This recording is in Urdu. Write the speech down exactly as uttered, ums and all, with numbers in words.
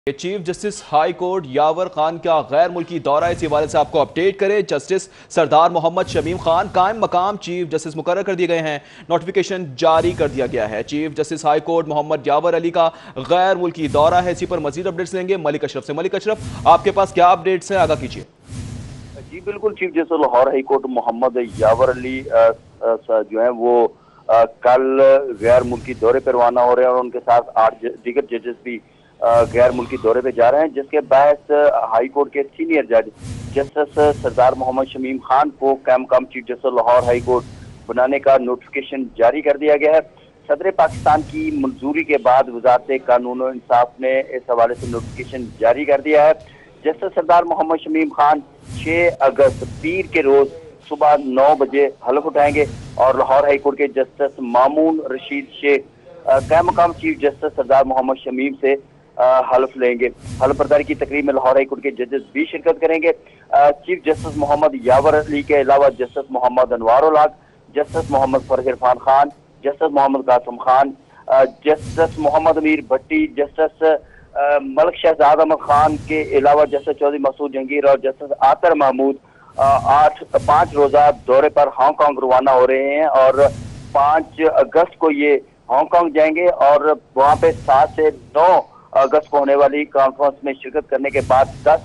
Chief justice high court Yawar Khan کا غیر ملکی دورہ اس حوالے سے آپ کو اپڈیٹ کرے۔ جسٹس سردار محمد شمیم خان قائم مقام چیف جسٹس مقرر کر دیے گئے ہیں، نوٹیفیکیشن جاری کر دیا گیا ہے۔ Chief justice high court Muhammad Yawar Ali کا غیر ملکی دورہ ہے، اسی پر مزید اپڈیٹس لیں گے ملک اشرف سے۔ ملک اشرف، آپ کے پاس کیا اپڈیٹس ہیں، آگاہ کیجیے۔ جی بالکل، chief justice Lahore high court Muhammad Yawar Ali جو ہیں وہ کل غیر ملکی دورے پر روانہ ہو رہے ہیں، اور ان کے ساتھ آٹھ دیگر ججز بھی غیر ملکی دورے پہ جا رہے ہیں، جس کے باعث ہائی کورٹ کے سینئر جج جسٹس سردار محمد شمیم خان کو قائم مقام chief justice Lahore high court بنانے کا نوٹیفیکیشن جاری کر دیا گیا ہے۔ صدر پاکستان کی منظوری کے بعد وزارت قانون و انصاف نے اس حوالے سے نوٹیفیکیشن جاری کر دیا ہے۔ جسٹس سردار محمد شمیم خان چھ اگست پیر کے روز صبح نو بجے حلف اٹھائیں گے، اور لاہور ہائی کورٹ کے جسٹس مامون رشید شیخ قائم مقام چیف جسٹس سردار محمد شمیم سے حلف لیں گے۔ حلف برداری کی تقریب میں لاہور ہائی کورٹ کے ججز بھی شرکت کریں گے۔ چیف جسٹس محمد یاور علی کے علاوہ justice Muhammad Anwar ul Haq, justice Muhammad Farrukh Irfan Khan, justice Muhammad Qasim Khan, justice Muhammad Ameer Bhatti, justice Malik Shahzad Ahmad Khan کے علاوہ جسٹس چودھری مسعود جہانگیر اور جسٹس عاطر محمود آٹھ پانچ روزہ دورے پر ہانگ کانگ روانہ ہو رہے ہیں، اور پانچ اگست کو یہ ہانگ کانگ جائیں گے، اور وہاں پہ سات سے نو اگست کو ہونے والی کانفرنس میں شرکت کرنے کے بعد دس